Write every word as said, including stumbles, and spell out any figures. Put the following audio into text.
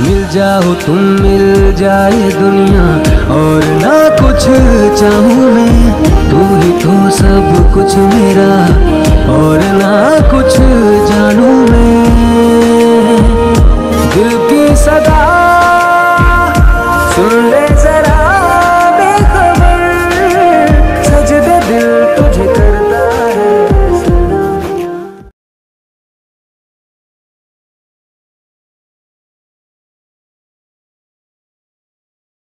मिल जाओ तुम, मिल जाए दुनिया, और ना कुछ चाहूँ मैं। तू ही तो सब कुछ मेरा, और ना कुछ